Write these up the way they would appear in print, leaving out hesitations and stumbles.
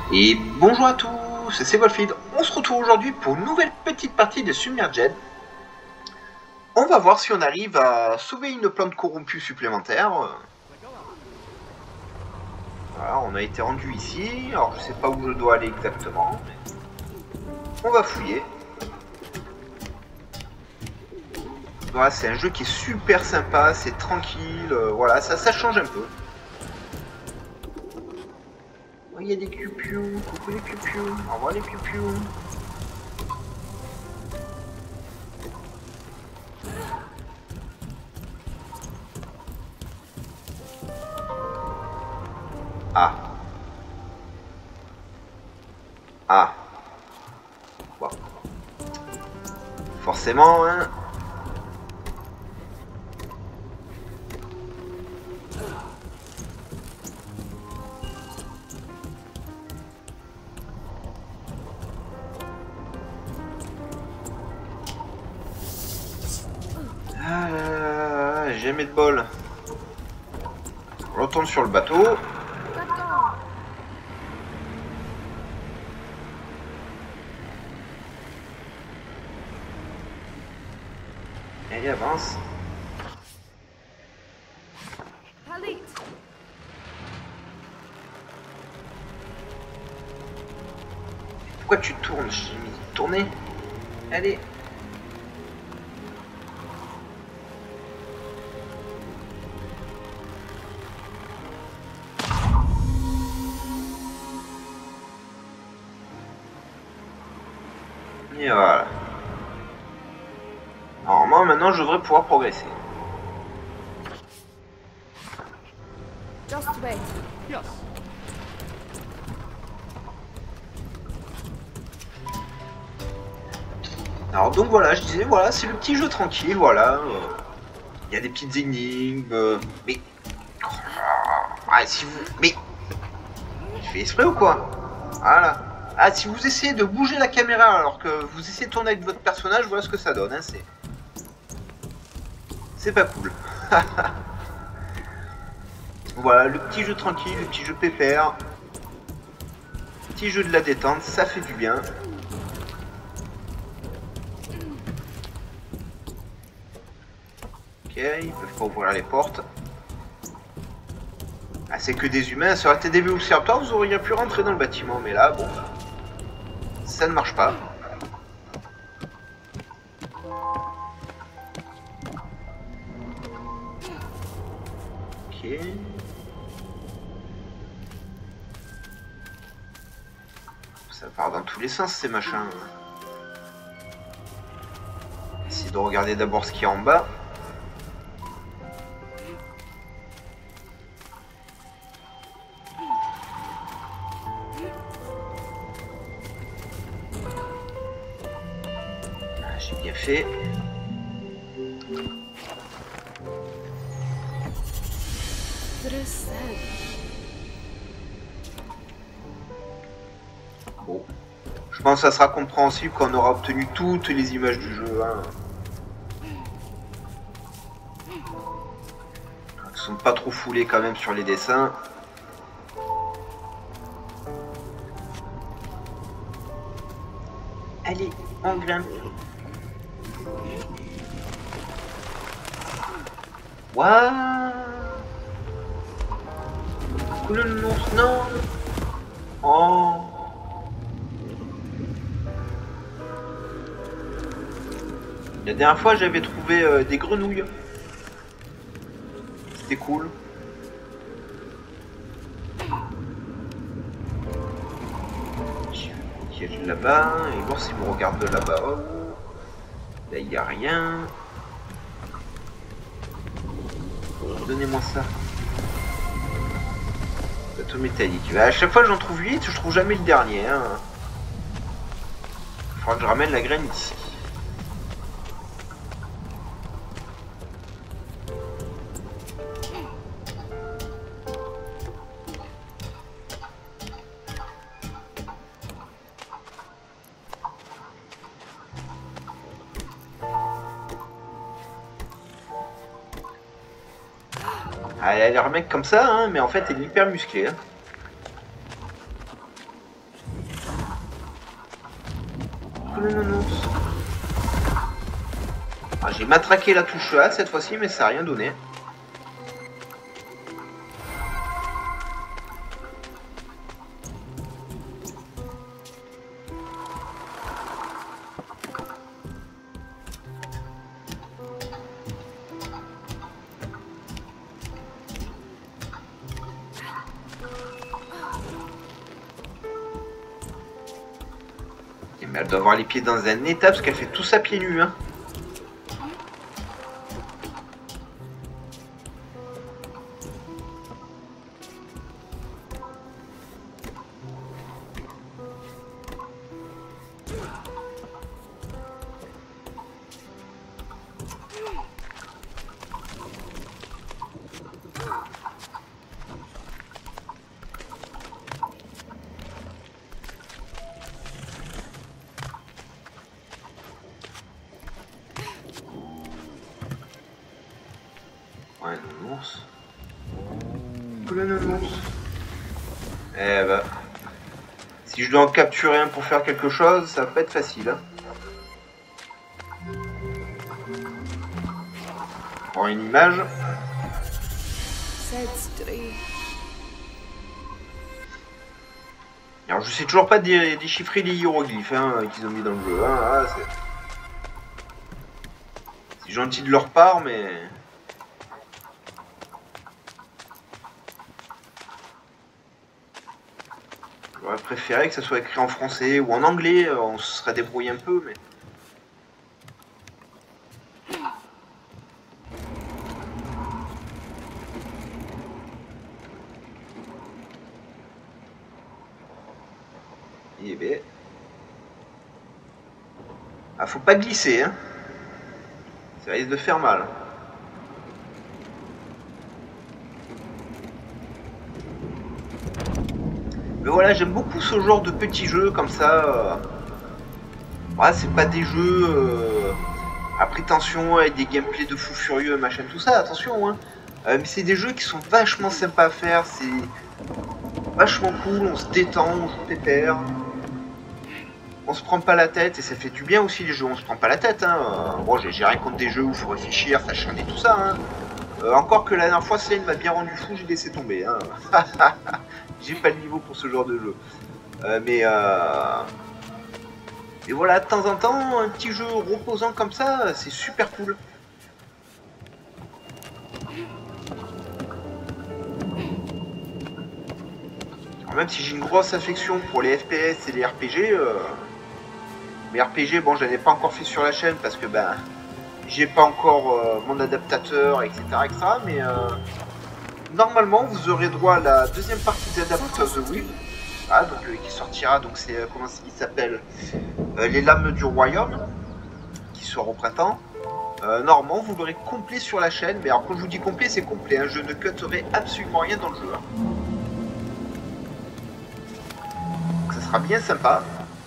Et bonjour à tous, c'est Wolfid. On se retrouve aujourd'hui pour une nouvelle petite partie de Submerged. On va voir si on arrive à sauver une plante corrompue supplémentaire. Voilà, on a été rendu ici. Alors je sais pas où je dois aller exactement. On va fouiller. Voilà, c'est un jeu qui est super sympa, c'est tranquille. Voilà, ça change un peu. Il y a des piou-piou, coucou les piou-piou, au revoir les piou-piou. Ah. Ah. Bon. Forcément, hein. J'ai jamais de bol. On retourne sur le bateau. Allez, avance. Pourquoi tu tournes? J'ai mis tourner. Allez. Et voilà. Normalement, maintenant, je devrais pouvoir progresser. Just wait. Yes. Alors donc voilà, je disais, voilà, c'est le petit jeu tranquille, voilà. Il y a des petites énigmes, mais... Ah, si vous... Mais... Il fait exprès ou quoi? Voilà. Ah, si vous essayez de bouger la caméra alors que vous essayez de tourner avec votre personnage, voilà ce que ça donne, hein, c'est pas cool. Voilà, le petit jeu tranquille, le petit jeu pépère. Petit jeu de la détente, ça fait du bien. Ok, ils peuvent pas ouvrir les portes. Ah, c'est que des humains, ça aurait été des Velociraptors, vous auriez pu rentrer dans le bâtiment, mais là, bon, ça ne marche pas. Ok. Ça part dans tous les sens, ces machins. Essayez de regarder d'abord ce qu'il y a en bas. J'ai bien fait. Bon. Je pense que ça sera compréhensible quand on aura obtenu toutes les images du jeu. Hein. Ils sont pas trop foulés quand même sur les dessins. Allez, on grimpe. Waouh! Le nounours, non! Oh! La dernière fois, j'avais trouvé des grenouilles. C'était cool. Je vais là-bas et voir s'il me regarde de là-bas. Oh. Là, il n'y a rien. Donnez-moi ça. Bateau métallique. À chaque fois, j'en trouve 8, je trouve jamais le dernier. Hein. Il faudra que je ramène la graine ici. Elle a l'air mec comme ça, hein, mais en fait elle est hyper musclée. Hein. le nounours. Ah, j'ai matraqué la touche A cette fois-ci, mais ça n'a rien donné. Mais elle doit avoir les pieds dans un état parce qu'elle fait tout ça pieds nus. Hein. Ouais, nounours. Le nounours. Eh bah. Si je dois en capturer un pour faire quelque chose, ça va pas être facile. Hein. Pour une image. Alors je sais toujours pas déchiffrer les hiéroglyphes hein, qu'ils ont mis dans le jeu. Hein. Ah, c'est gentil de leur part, mais... J'aurais préféré que ça soit écrit en français ou en anglais, on se serait débrouillé un peu, mais... Eh ben... Ah, faut pas glisser, hein. Ça risque de faire mal. Mais voilà, j'aime beaucoup ce genre de petits jeux comme ça. Ouais, c'est pas des jeux à prétention avec des gameplays de fou furieux, machin, tout ça, attention. Hein. Mais c'est des jeux qui sont vachement sympas à faire, c'est vachement cool, on se détend, on joue pépère. On se prend pas la tête et ça fait du bien aussi les jeux, on se prend pas la tête. Hein. Bon, j'ai rien contre des jeux où il faut réfléchir, s'acharner, tout ça. Hein. Encore que la dernière fois, Slane m'a bien rendu fou, j'ai laissé tomber. Hein. J'ai pas le niveau pour ce genre de jeu. Mais voilà, de temps en temps, un petit jeu reposant comme ça, c'est super cool. Alors, même si j'ai une grosse affection pour les FPS et les RPG, mais RPG, bon, je n'en ai pas encore fait sur la chaîne parce que ben, j'ai pas encore mon adaptateur, etc., etc. Mais normalement, vous aurez droit à la deuxième partie de Zelda Breath of the Wild, ah, donc qui sortira. Donc c'est comment il s'appelle, les Lames du Royaume, qui sort au printemps. Normalement, vous l'aurez complet sur la chaîne. Mais alors, quand je vous dis complet, c'est complet. Hein, je ne cutterai absolument rien dans le jeu. Hein. Donc, ça sera bien sympa.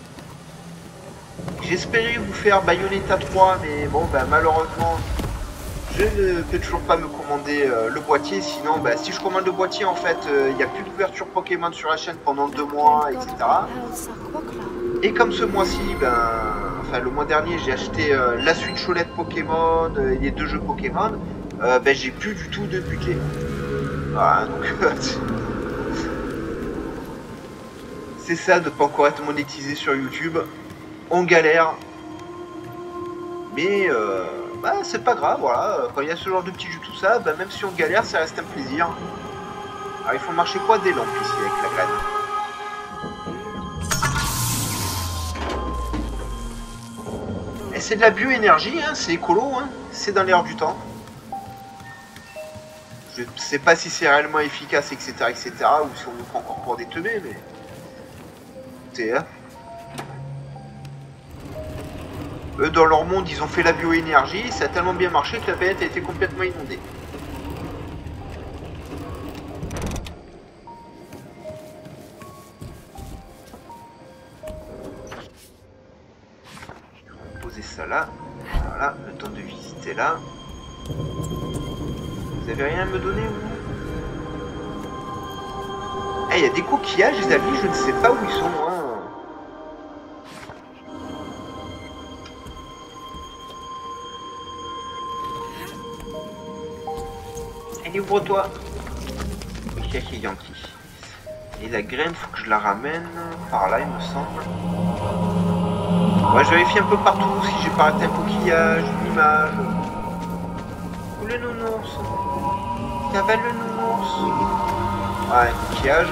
J'espérais vous faire Bayonetta 3, mais bon, ben, malheureusement, je ne peux toujours pas me commander le boîtier. Sinon, ben, si je commande le boîtier, en fait, il n'y a plus d'ouverture Pokémon sur la chaîne pendant 2 mois, etc. Et comme ce mois-ci, ben, enfin le mois dernier, j'ai acheté la Switch OLED Pokémon et les 2 jeux Pokémon, ben, j'ai plus du tout de budget. Voilà, donc c'est ça de ne pas encore être monétisé sur YouTube. On galère, mais bah, c'est pas grave, voilà. Quand il y a ce genre de petits jeux, tout ça, bah, même si on galère, ça reste un plaisir. Alors il faut marcher quoi des lampes ici avec la canne. Et c'est de la bioénergie, hein, c'est écolo, hein, c'est dans l'air du temps. Je sais pas si c'est réellement efficace, etc., etc., ou si on nous prend encore pour des teubés, mais... Écoutez, hein. Eux, dans leur monde, ils ont fait la bioénergie, ça a tellement bien marché que la planète a été complètement inondée. Je vais poser ça là. Voilà, le temps de visiter là. Vous avez rien à me donner, vous? Ah, il y a des coquillages, les amis, je ne sais pas où ils sont, hein. ouvre-toi. Ok, Yankee. Et la graine, faut que je la ramène par là, il me semble. Ouais, je vérifie un peu partout si j'ai pas raté un coquillage, une image. Ou le nounours. Cavale le nounours. Ah, un coquillage.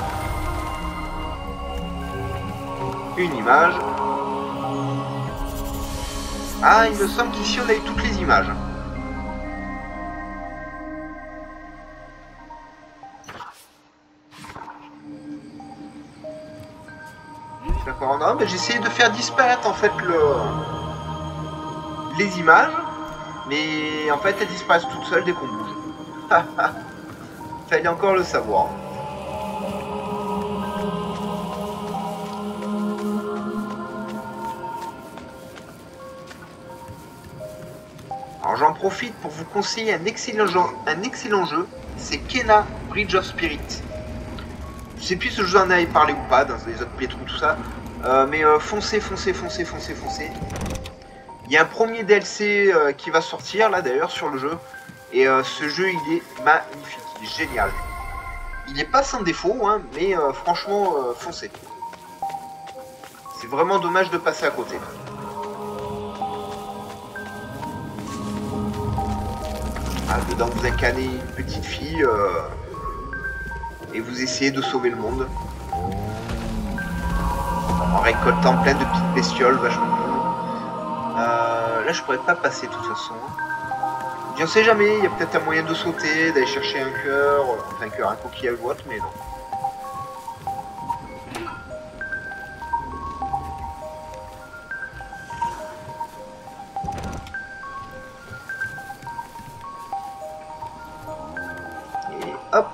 Une image. Ah, il me semble qu'ici on a eu toutes les images. D'accord, non, mais j'ai essayé de faire disparaître en fait les images, mais en fait elles disparaissent toutes seules dès qu'on bouge. Fallait encore le savoir. Alors j'en profite pour vous conseiller un excellent jeu, c'est Kena Bridge of Spirit. Je sais plus si je vous en avais parlé ou pas dans les autres playthroughs, tout ça. Mais foncez. Il y a un premier DLC qui va sortir là d'ailleurs sur le jeu. Et ce jeu il est magnifique, il est génial. Il n'est pas sans défaut, hein, mais franchement foncez. C'est vraiment dommage de passer à côté. Ah, dedans vous incarnez une petite fille et vous essayez de sauver le monde. En récoltant plein de petites bestioles vachement cool. Là je pourrais pas passer de toute façon. Je ne sais jamais, il y a peut-être un moyen de sauter, d'aller chercher un cœur, enfin un coquillage ou autre, mais non. Et hop.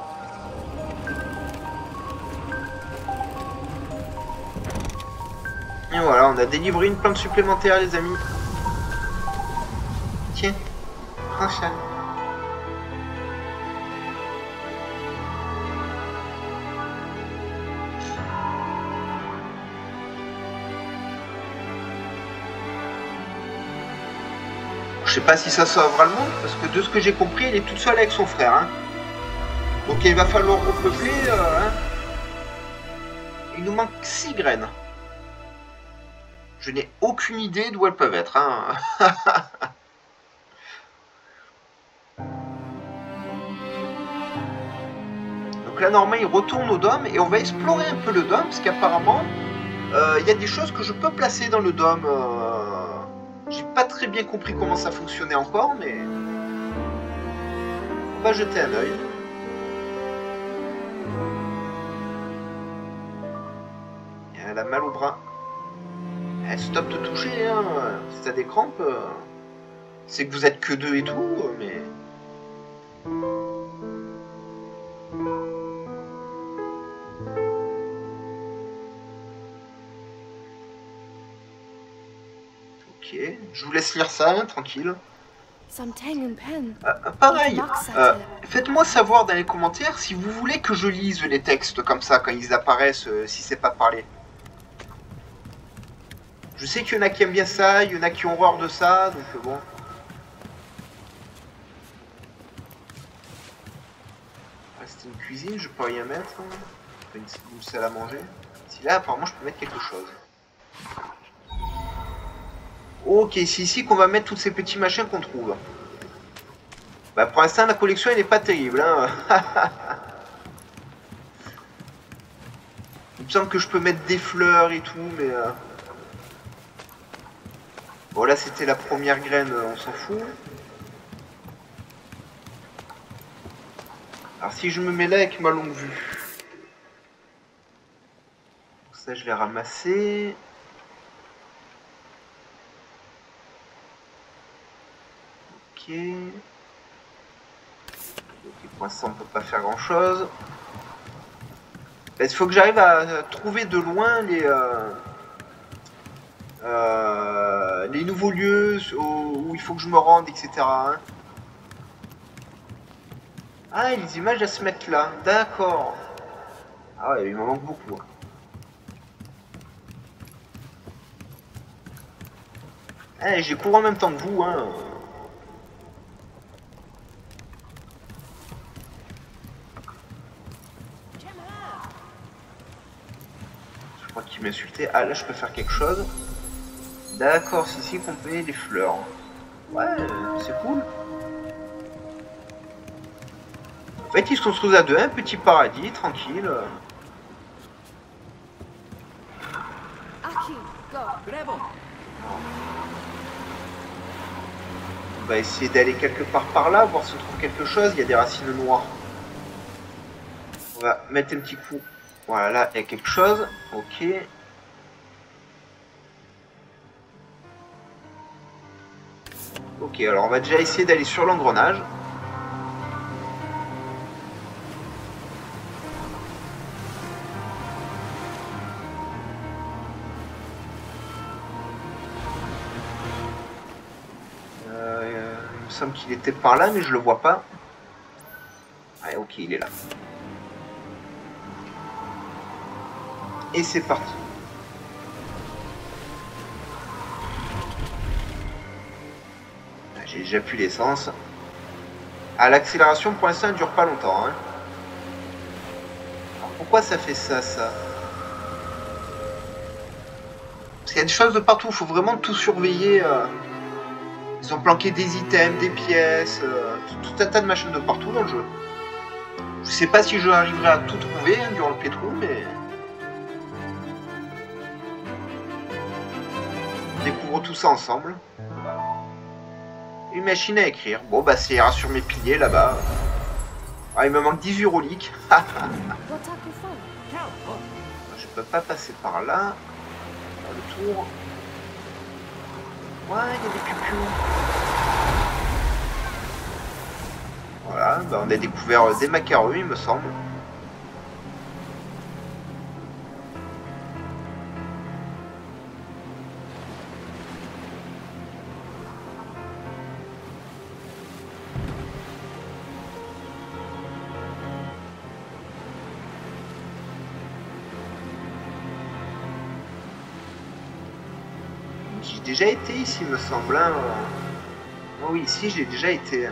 Et voilà, on a délivré une plante supplémentaire les amis. Tiens, prends ça. Je sais pas si ça sauvera le monde, parce que de ce que j'ai compris, elle est toute seule avec son frère. Hein. Donc il va falloir repeupler. Hein. Il nous manque 6 graines. Je n'ai aucune idée d'où elles peuvent être. Hein. Donc là, normalement, il retourne au dôme et on va explorer un peu le dôme, parce qu'apparemment, il y a des choses que je peux placer dans le dôme. J'ai pas très bien compris comment ça fonctionnait encore, mais on va jeter un œil. Elle a mal au bras. Elle stop de toucher, hein. Si t'as des crampes, c'est que vous êtes que deux et tout, mais... Ok, je vous laisse lire ça, hein, tranquille. Pareil, faites-moi savoir dans les commentaires si vous voulez que je lise les textes comme ça quand ils apparaissent, si c'est pas parlé. Je sais qu'il y en a qui aiment bien ça, il y en a qui ont horreur de ça, donc bon. C'est une cuisine, je peux rien mettre. Une salle à manger. Si là, apparemment, je peux mettre quelque chose. Ok, c'est ici qu'on va mettre tous ces petits machins qu'on trouve. Bah, pour l'instant, la collection, elle n'est pas terrible. Hein. Il me semble que je peux mettre des fleurs et tout, mais... Bon, là, c'était la première graine, on s'en fout. Alors, si je me mets là avec ma longue vue... Ça, je vais ramasser... Ok. Pour l'instant, on peut pas faire grand chose. Il faut que j'arrive à trouver de loin les nouveaux lieux où il faut que je me rende, etc. Hein. Ah, et les images elles se mettent là. D'accord. Ah ouais, il m'en manque beaucoup. Eh, j'ai couru en même temps que vous. Hein. qui m'insultait. Ah, là, je peux faire quelque chose. D'accord, c'est ici qu'on peut les fleurs. Ouais, c'est cool. En fait, ils se construisent à deux, un petit paradis, tranquille. Aki, go. On va essayer d'aller quelque part par là, voir si on trouve quelque chose. Il y a des racines noires. On va mettre un petit coup. Voilà, là, il y a quelque chose. Ok. Ok, alors on va déjà essayer d'aller sur l'engrenage. Il me semble qu'il était par là, mais je le vois pas. Ouais, ok, il est là. Et c'est parti. J'ai déjà plus d'essence. Ah, l'accélération pour l'instant elle dure pas longtemps. Hein. Alors pourquoi ça fait ça, ça? Parce qu'il y a des choses de partout, il faut vraiment tout surveiller. Ils ont planqué des items, des pièces, tout un tas de machines de partout dans le jeu. Je sais pas si je arriverai à tout trouver hein, durant le playthrough, mais... On découvre tout ça ensemble. Une machine à écrire. Bon, bah, ça ira sur mes piliers là-bas. Ah, il me manque 18 reliques. Je peux pas passer par là. Par le tour. Ouais, il y a des cuculs. Voilà, bah, on a découvert des macarons, il me semble. J'ai déjà été ici, il me semble. Hein. Oh oui, ici, j'ai déjà été.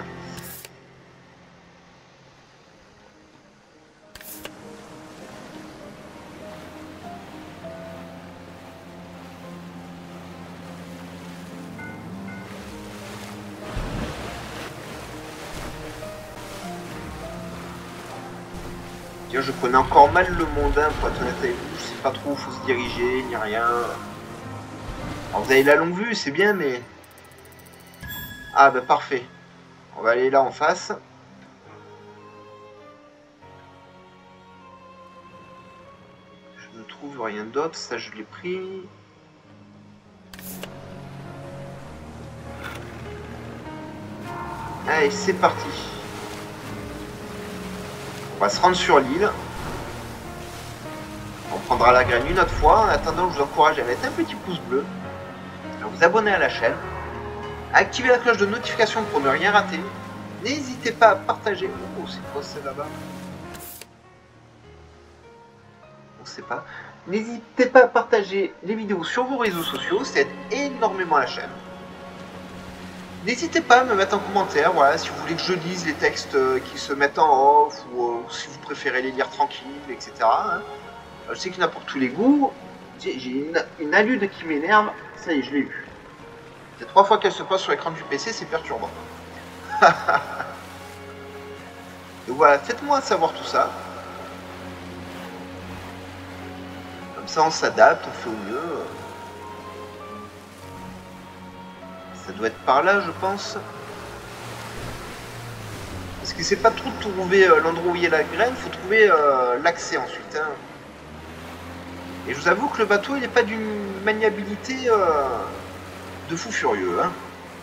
Je connais encore mal le mondain, pour être honnête avec vous. Je sais pas trop où faut se diriger, ni rien. Alors vous avez la longue vue, c'est bien, mais... Ah bah parfait. On va aller là en face. Je ne trouve rien d'autre, ça je l'ai pris. Allez, c'est parti. On va se rendre sur l'île. On prendra la graine une autre fois. En attendant, je vous encourage à mettre un petit pouce bleu, à vous abonner à la chaîne, à activer la cloche de notification pour ne rien rater. N'hésitez pas à partager. Oh, c'est quoi c'est là-bas? On sait pas. N'hésitez pas à partager les vidéos sur vos réseaux sociaux, ça aide énormément la chaîne. N'hésitez pas à me mettre en commentaire, voilà, si vous voulez que je lise les textes qui se mettent en off, ou si vous préférez les lire tranquilles, etc. Hein. Je sais qu'il y en a pour tous les goûts. J'ai une allude qui m'énerve, ça y est, je l'ai eu. C'est 3 fois qu'elle se pose sur l'écran du PC, c'est perturbant. Donc voilà, faites-moi savoir tout ça. Comme ça, on s'adapte, on fait au mieux. Ça doit être par là, je pense. Parce que c'est pas trop de trouver l'endroit où il y a la graine, faut trouver l'accès ensuite. Hein. Et je vous avoue que le bateau, il n'est pas d'une maniabilité de fou furieux. Hein.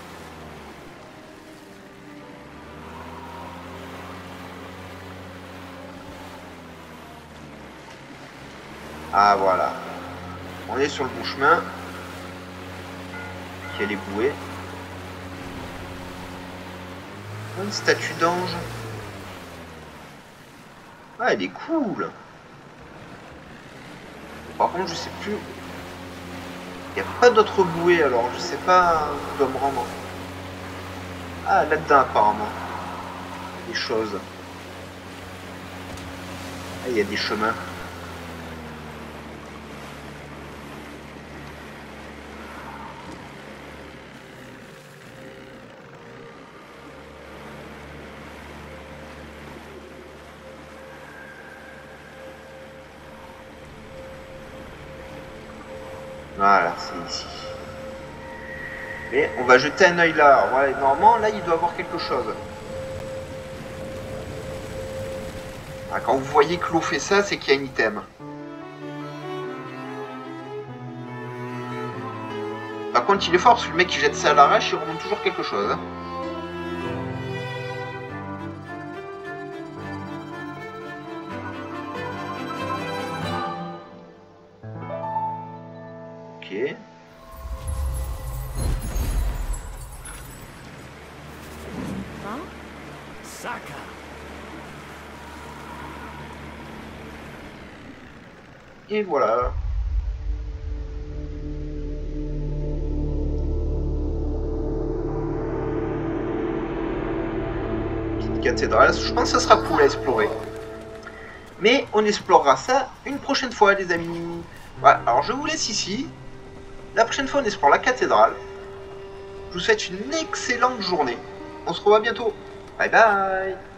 Ah voilà. On est sur le bon chemin. Qui a les bouées. Une statue d'ange. Ah, elle est cool. Par contre, je sais plus. Il n'y a pas d'autres bouées, alors je sais pas où je dois me rendre. Ah, là-dedans, apparemment. Des choses. Ah, il y a des chemins. Voilà, c'est ici. Mais on va jeter un œil là. Ouais, normalement, là, il doit y avoir quelque chose. Ah, quand vous voyez que l'eau fait ça, c'est qu'il y a un item. Par contre, il est fort, parce que le mec qui jette ça à l'arrache, il remonte toujours quelque chose. Hein. Ok. Saka. Et voilà. Petite cathédrale, je pense que ça sera cool à explorer. Mais on explorera ça une prochaine fois, les amis. Voilà, alors je vous laisse ici. La prochaine fois, on explore la cathédrale. Je vous souhaite une excellente journée. On se revoit bientôt. Bye bye.